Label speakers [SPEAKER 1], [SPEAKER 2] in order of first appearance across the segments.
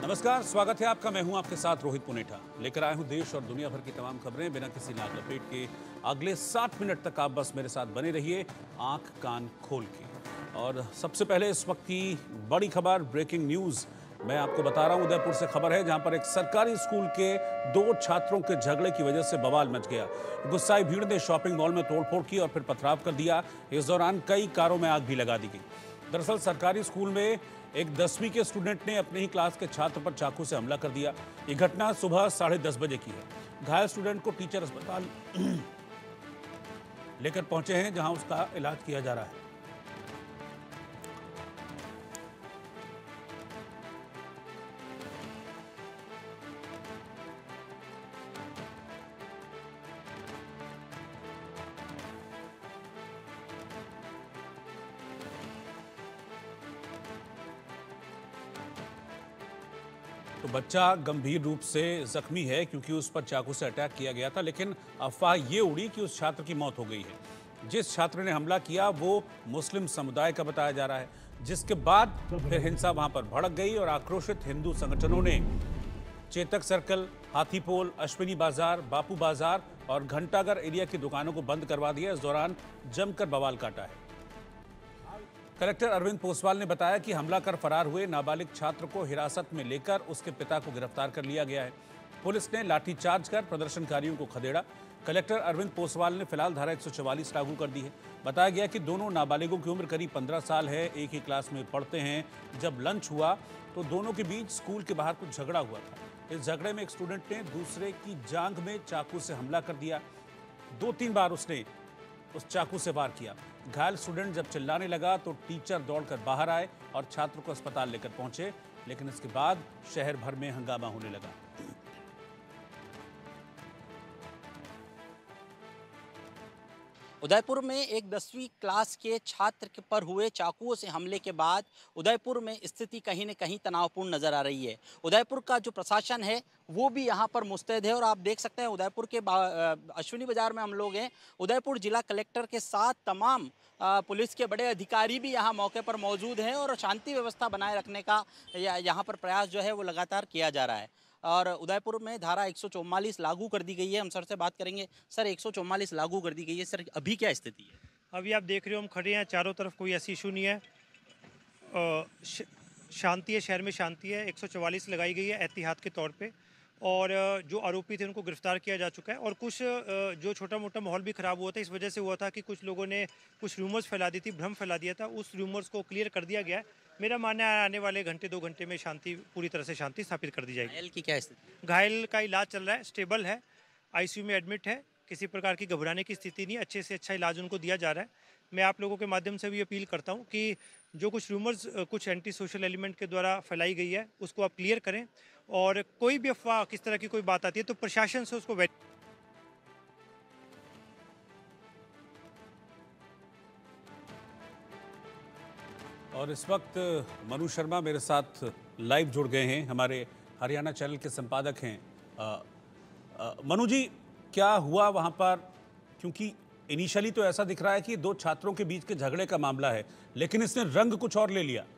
[SPEAKER 1] नमस्कार, स्वागत है आपका। मैं हूं आपके साथ रोहित पुनेठा। लेकर आया हूं देश और दुनिया भर की तमाम खबरें बिना किसी नाक लपेट के। अगले 60 मिनट तक आप बस मेरे साथ बने रहिए, आंख कान खोल के। और सबसे पहले इस वक्त की बड़ी खबर, ब्रेकिंग न्यूज मैं आपको बता रहा हूं। उदयपुर से खबर है, जहां पर एक सरकारी स्कूल के 2 छात्रों के झगड़े की वजह से बवाल मच गया। गुस्साई भीड़ ने शॉपिंग मॉल में तोड़फोड़ की और फिर पथराव कर दिया। इस दौरान कई कारों में आग भी लगा दी गई। दरअसल सरकारी स्कूल में एक 10वीं के स्टूडेंट ने अपने ही क्लास के छात्र पर चाकू से हमला कर दिया। ये घटना सुबह 10:30 बजे की है। घायल स्टूडेंट को टीचर अस्पताल लेकर पहुंचे हैं, जहां उसका इलाज किया जा रहा है। तो बच्चा गंभीर रूप से जख्मी है, क्योंकि उस पर चाकू से अटैक किया गया था। लेकिन अफवाह ये उड़ी कि उस छात्र की मौत हो गई है। जिस छात्र ने हमला किया वो मुस्लिम समुदाय का बताया जा रहा है, जिसके बाद फिर हिंसा वहां पर भड़क गई और आक्रोशित हिंदू संगठनों ने चेतक सर्कल, हाथीपोल, अश्विनी बाजार, बापू बाजार और घंटाघर एरिया की दुकानों को बंद करवा दिया। इस दौरान जमकर बवाल काटा है। कलेक्टर अरविंद पोसवाल ने बताया कि हमला कर फरार हुए नाबालिग छात्र को हिरासत में लेकर उसके पिता को गिरफ्तार कर लिया गया है। पुलिस ने लाठीचार्ज कर प्रदर्शनकारियों को खदेड़ा। कलेक्टर अरविंद पोसवाल ने फिलहाल धारा 144 लागू कर दी है। बताया गया कि दोनों नाबालिगों की उम्र करीब 15 साल है, एक ही क्लास में पढ़ते हैं। जब लंच हुआ तो दोनों के बीच स्कूल के बाहर कुछ झगड़ा हुआ था। इस झगड़े में एक स्टूडेंट ने दूसरे की जांघ में चाकू से हमला कर दिया। 2-3 बार उसने उस चाकू से वार किया। घायल स्टूडेंट जब चिल्लाने लगा तो टीचर दौड़कर बाहर आए और छात्र को अस्पताल लेकर पहुंचे। लेकिन इसके बाद शहर भर में हंगामा होने लगा।
[SPEAKER 2] उदयपुर में एक 10वीं क्लास के छात्र पर हुए चाकुओं से हमले के बाद उदयपुर में स्थिति कहीं न कहीं तनावपूर्ण नजर आ रही है। उदयपुर का जो प्रशासन है वो भी यहाँ पर मुस्तैद है और आप देख सकते हैं उदयपुर के अश्विनी बाजार में हम लोग हैं। उदयपुर जिला कलेक्टर के साथ तमाम पुलिस के बड़े अधिकारी भी यहाँ मौके पर मौजूद हैं और शांति व्यवस्था बनाए रखने का यहाँ पर प्रयास जो है वो लगातार किया जा रहा है। और उदयपुर में धारा 144 लागू कर दी गई है। हम सर से बात करेंगे। सर, 144 लागू कर दी गई है, सर अभी क्या स्थिति है?
[SPEAKER 3] अभी आप देख रहे हो हम खड़े हैं, चारों तरफ कोई ऐसी इशू नहीं है। शांति है, शहर में शांति है। 144 लगाई गई है एहतियात के तौर पे और जो आरोपी थे उनको गिरफ्तार किया जा चुका है। और कुछ जो छोटा मोटा माहौल भी ख़राब हुआ था, इस वजह से हुआ था कि कुछ लोगों ने कुछ रूमर्स फैला दी थी, भ्रम फैला दिया था। उस रूमर्स को क्लियर कर दिया गया है। मेरा मानना है आने वाले घंटे 2 घंटे में शांति, पूरी तरह से शांति स्थापित कर दी जाएगी।
[SPEAKER 2] घायल की क्या स्थिति?
[SPEAKER 3] घायल का इलाज चल रहा है, स्टेबल है, आईसीयू में एडमिट है। किसी प्रकार की घबराने की स्थिति नहीं, अच्छे से अच्छा इलाज उनको दिया जा रहा है। मैं आप लोगों के माध्यम से भी अपील करता हूं कि जो कुछ रूमर्स कुछ एंटी सोशल एलिमेंट के द्वारा फैलाई गई है उसको आप क्लियर करें और कोई भी अफवाह किस तरह की कोई बात आती है तो प्रशासन से उसको
[SPEAKER 1] और इस वक्त मनु शर्मा मेरे साथ लाइव जुड़ गए हैं, हमारे हरियाणा चैनल के संपादक हैं। मनु जी, क्या हुआ वहां पर? क्योंकि इनिशियली तो ऐसा दिख रहा है कि 2 छात्रों के बीच के झगड़े का मामला है, लेकिन इसने रंग कुछ और ले लिया।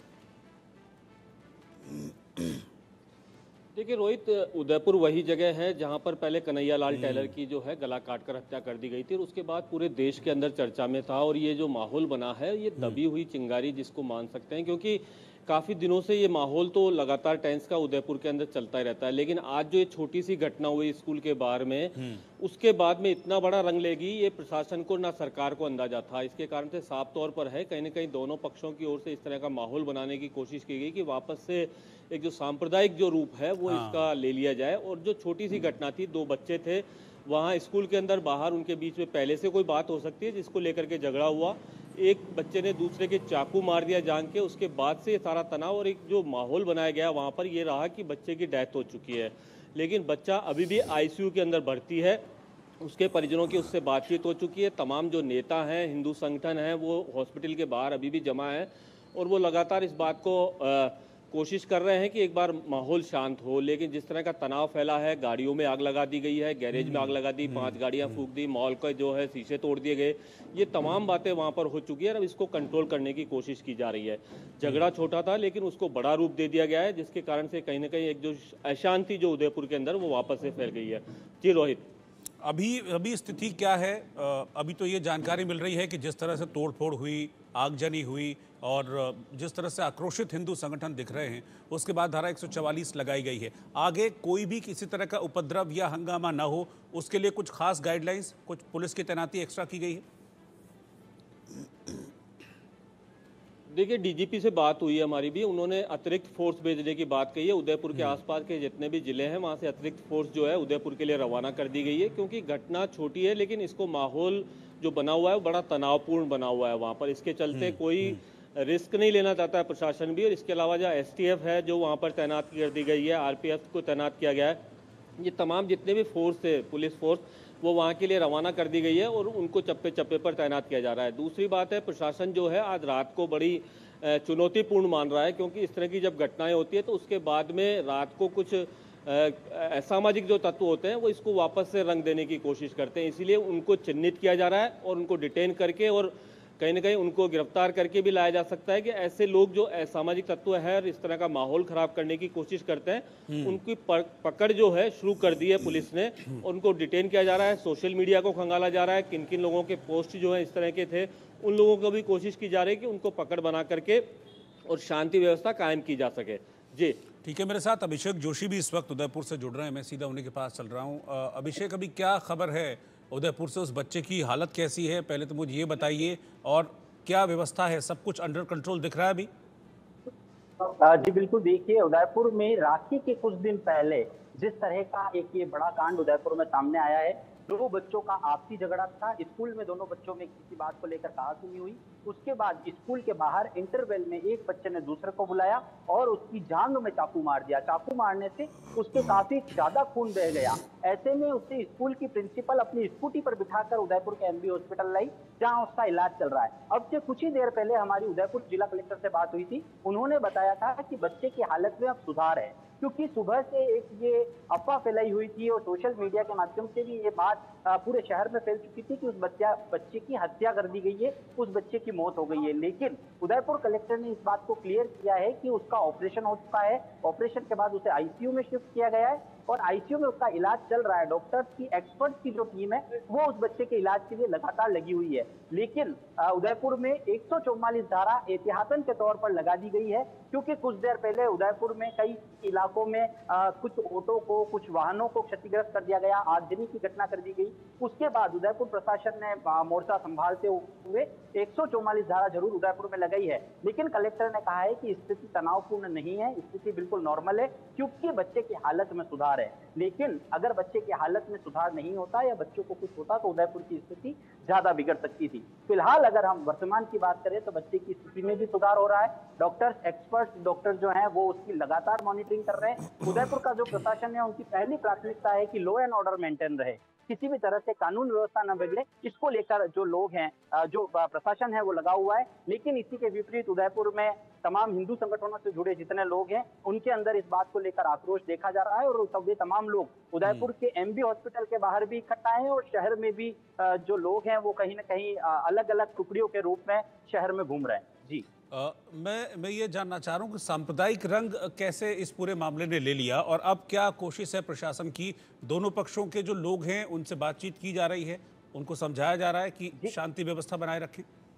[SPEAKER 4] देखिए रोहित, उदयपुर वही जगह है जहां पर पहले कन्हैया लाल टेलर की जो है गला काटकर हत्या कर दी गई थी और उसके बाद पूरे देश के अंदर चर्चा में था। और ये जो माहौल बना है ये दबी हुई चिंगारी जिसको मान सकते हैं, क्योंकि काफ़ी दिनों से ये माहौल तो लगातार टेंस का उदयपुर के अंदर चलता ही रहता है। लेकिन आज जो ये छोटी सी घटना हुई स्कूल के बाहर में, उसके बाद में इतना बड़ा रंग लेगी ये प्रशासन को ना सरकार को अंदाजा था। इसके कारण से साफ तौर पर है कहीं ना कहीं दोनों पक्षों की ओर से इस तरह का माहौल बनाने की कोशिश की गई कि वापस से एक जो सांप्रदायिक जो रूप है वो इसका ले लिया जाए। और जो छोटी सी घटना थी, 2 बच्चे थे वहाँ स्कूल के अंदर, बाहर उनके बीच में पहले से कोई बात हो सकती है जिसको लेकर के झगड़ा हुआ। एक बच्चे ने दूसरे के चाकू मार दिया जान के, उसके बाद से सारा तनाव और एक जो माहौल बनाया गया वहाँ पर ये रहा कि बच्चे की डेथ हो चुकी है। लेकिन बच्चा अभी भी आईसीयू के अंदर भर्ती है। उसके परिजनों की उससे बातचीत हो चुकी है। तमाम जो नेता हैं, हिंदू संगठन हैं, वो हॉस्पिटल के बाहर अभी भी जमा है और वो लगातार इस बात को कोशिश कर रहे हैं कि एक बार माहौल शांत हो, लेकिन जिस तरह का तनाव फैला है, गाड़ियों में आग लगा दी गई है, गैरेज में आग लगा दी, 5 गाड़ियां फूंक दी, मॉल का जो है शीशे तोड़ दिए गए, ये तमाम बातें वहां पर हो चुकी है। अब इसको कंट्रोल करने की कोशिश की जा रही है। झगड़ा छोटा था लेकिन उसको बड़ा रूप दे दिया गया है, जिसके कारण से कहीं ना कहीं एक जो अशांति जो उदयपुर के अंदर वो वापस से फैल गई है। जी रोहित।
[SPEAKER 1] अभी अभी स्थिति क्या है? अभी तो ये जानकारी मिल रही है कि जिस तरह से तोड़फोड़ हुई, आगजनी हुई और जिस तरह से आक्रोशित हिंदू संगठन दिख रहे हैं, उसके बाद धारा 144 लगाई गई है। आगे कोई भी किसी तरह का उपद्रव या हंगामा ना हो, उसके लिए कुछ खास गाइडलाइंस, कुछ पुलिस की तैनाती एक्स्ट्रा की गई है?
[SPEAKER 4] देखिए, डीजीपी से बात हुई है हमारी भी, उन्होंने अतिरिक्त फोर्स भेजने की बात कही है। उदयपुर के आसपास के जितने भी जिले हैं वहां से अतिरिक्त फोर्स जो है उदयपुर के लिए रवाना कर दी गई है, क्योंकि घटना छोटी है लेकिन इसको माहौल जो बना हुआ है वो बड़ा तनावपूर्ण बना हुआ है वहां पर। इसके चलते कोई रिस्क नहीं लेना चाहता है प्रशासन भी। और इसके अलावा जो एसटीएफ है जो वहाँ पर तैनात कर दी गई है, आरपीएफ को तैनात किया गया है, ये तमाम जितने भी फोर्स है, पुलिस फोर्स, वो वहाँ के लिए रवाना कर दी गई है और उनको चप्पे चप्पे पर तैनात किया जा रहा है। दूसरी बात है, प्रशासन जो है आज रात को बड़ी चुनौतीपूर्ण मान रहा है, क्योंकि इस तरह की जब घटनाएं होती है तो उसके बाद में रात को कुछ असामाजिक जो तत्व होते हैं वो इसको वापस से रंग देने की कोशिश करते हैं। इसीलिए उनको चिन्हित किया जा रहा है और उनको डिटेन करके और कहीं ना कहीं उनको गिरफ्तार करके भी लाया जा सकता है कि ऐसे लोग जो असामाजिक तत्व है और इस तरह का माहौल खराब करने की कोशिश करते हैं, उनकी पकड़ जो है शुरू कर दी है पुलिस ने। उनको डिटेन किया जा रहा है, सोशल मीडिया को खंगाला जा रहा है, किन किन लोगों के पोस्ट जो है इस तरह के थे, उन लोगों को भी कोशिश की जा रही है कि उनको पकड़ बना करके और शांति व्यवस्था कायम की जा सके। जी
[SPEAKER 1] ठीक है, मेरे साथ अभिषेक जोशी भी इस वक्त उदयपुर से जुड़ रहे हैं। मैं सीधा उन्हीं के पास चल रहा हूँ। अभिषेक, अभी क्या खबर है उदयपुर से? उस बच्चे की हालत कैसी है, पहले तो मुझे ये बताइए, और क्या व्यवस्था है? सब कुछ अंडर कंट्रोल दिख रहा है अभी?
[SPEAKER 5] जी बिल्कुल, देखिए उदयपुर में राखी के कुछ दिन पहले जिस तरह का एक ये बड़ा कांड उदयपुर में सामने आया है, 2 बच्चों का आपसी झगड़ा था। स्कूल में दोनों बच्चों में किसी बात को लेकर कहासुनी हुई। उसके बाद स्कूल के बाहर इंटरवल में एक बच्चे ने दूसरे को बुलाया और उसकी जांघ में चाकू मार दिया। चाकू मारने से उसके काफी ज्यादा खून बह गया। ऐसे में उसे स्कूल की प्रिंसिपल अपनी स्कूटी पर बिठाकर उदयपुर के एमबी हॉस्पिटल लाई, जहां उसका इलाज चल रहा है। अब से कुछ ही देर पहले हमारी उदयपुर जिला कलेक्टर से बात हुई थी। उन्होंने बताया था कि बच्चे की हालत में अब सुधार है, क्योंकि सुबह से एक ये अफवाह फैलाई हुई थी और सोशल मीडिया के माध्यम से भी ये बात पूरे शहर में फैल चुकी थी कि उस बच्चे की हत्या कर दी गई है, उस बच्चे की मौत हो गई है। लेकिन उदयपुर कलेक्टर ने इस बात को क्लियर किया है कि उसका ऑपरेशन हो चुका है। ऑपरेशन के बाद उसे आईसीयू में शिफ्ट किया गया है और आईसीयू में उसका इलाज चल रहा है। डॉक्टर्स की, एक्सपर्ट्स की जो टीम है वो उस बच्चे के इलाज के लिए लगातार लगी हुई है। लेकिन उदयपुर में 144 धारा एहतियातन के तौर पर लगा दी गई है, क्योंकि कुछ देर पहले उदयपुर में कई इलाकों में कुछ ऑटो को, कुछ वाहनों को क्षतिग्रस्त कर दिया गया, आगजनी की घटना कर दी गई। उसके बाद उदयपुर प्रशासन ने मोर्चा संभालते हुए 144 धारा जरूर उदयपुर में लगाई है। लेकिन कलेक्टर ने कहा है कि स्थिति तनावपूर्ण नहीं है, स्थिति बिल्कुल नॉर्मल है, क्योंकि बच्चे की हालत में सुधार है। लेकिन अगर बच्चे की हालत में सुधार नहीं होता या बच्चों को कुछ होता तो उदयपुर की स्थिति ज्यादा बिगड़ सकती थी। फिलहाल अगर हम वर्तमान की बात करें तो बच्चे की स्थिति में भी सुधार हो रहा है। डॉक्टर्स, एक्सपर्ट्स डॉक्टर जो हैं वो उसकी लगातार मॉनिटरिंग कर रहे हैं। उदयपुर का जो प्रशासन है उनकी पहली प्राथमिकता है कि लॉ एंड ऑर्डर मेंटेन रहे, किसी भी तरह से कानून व्यवस्था न बिगड़े, इसको लेकर जो लोग हैं, जो प्रशासन है वो लगा हुआ है। लेकिन इसी के विपरीत उदयपुर में तमाम हिंदू संगठनों से जुड़े जितने लोग हैं उनके अंदर इस बात को लेकर आक्रोश देखा जा रहा है और तब ये तमाम लोग उदयपुर के एमबी हॉस्पिटल के बाहर भी इकट्ठा हैं और शहर में भी जो लोग हैं वो कहीं ना कहीं अलग अलग टुकड़ियों के रूप में शहर में घूम रहे हैं। जी
[SPEAKER 1] मैं ये जानना चाह रहा हूँ कि सांप्रदायिक रंग कैसे इस पूरे मामले ने ले लिया और अब क्या कोशिश है प्रशासन की? दोनों पक्षों के जो लोग हैं उनसे बातचीत की जा रही है, उनको समझाया जा रहा है कि शांति व्यवस्था बनाए रखें?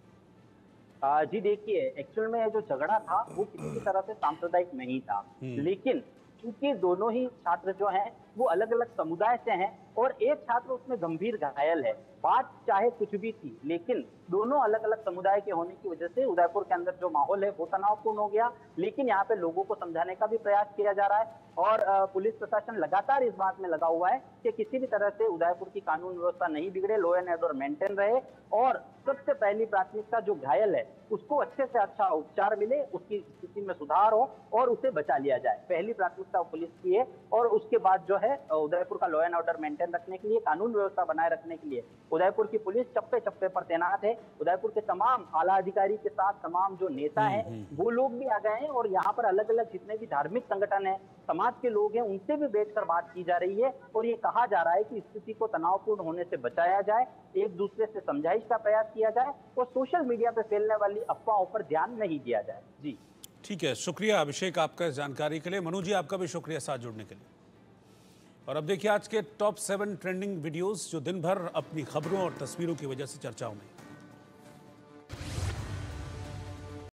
[SPEAKER 5] जी देखिए, एक्चुअल में जो झगड़ा था वो किसी भी तरह से सांप्रदायिक नहीं था, लेकिन क्योंकि दोनों ही छात्र जो हैं वो अलग अलग समुदाय से हैं और एक छात्र उसमें गंभीर घायल है। बात चाहे कुछ भी थी, लेकिन दोनों अलग अलग समुदाय के होने की वजह से उदयपुर के अंदर जो माहौल है वो तनावपूर्ण हो गया। लेकिन यहाँ पे लोगों को समझाने का भी प्रयास किया जा रहा है और पुलिस प्रशासन लगातार इस बात में लगा हुआ है कि किसी भी तरह से उदयपुर की कानून व्यवस्था नहीं बिगड़े, लॉ एंड ऑर्डर मेंटेन रहे और सबसे पहली प्राथमिकता जो घायल है उसको अच्छे से अच्छा उपचार मिले, उसकी स्थिति में सुधार हो और उसे बचा लिया जाए। पहली प्राथमिकता पुलिस की है और उसके बाद जो है उदयपुर का law and order maintain maintain रखने के लिए, कानून व्यवस्था बनाए रखने के लिए उदयपुर की पुलिस चप्पे चप्पे पर तैनात है। उदयपुर के तमाम आला अधिकारी के साथ तमाम जो नेता हैं वो लोग भी आ गए हैं और यहाँ पर अलग अलग जितने भी धार्मिक संगठन है, समाज के लोग हैं, उनसे भी बैठकर बात की जा रही है और ये कहा जा रहा है कि स्थिति को तनावपूर्ण होने से बचाया जाए, एक दूसरे से समझाइश का प्रयास किया जाए और सोशल मीडिया पर फैलने वाली अफवाहों पर ध्यान नहीं दिया जाए। जी
[SPEAKER 1] ठीक है, शुक्रिया अभिषेक आपका इस जानकारी के लिए। मनु जी आपका भी शुक्रिया साथ जुड़ने के लिए। और अब देखिए आज के टॉप 7 ट्रेंडिंग वीडियोस जो दिन भर अपनी खबरों और तस्वीरों की वजह से चर्चाओं में।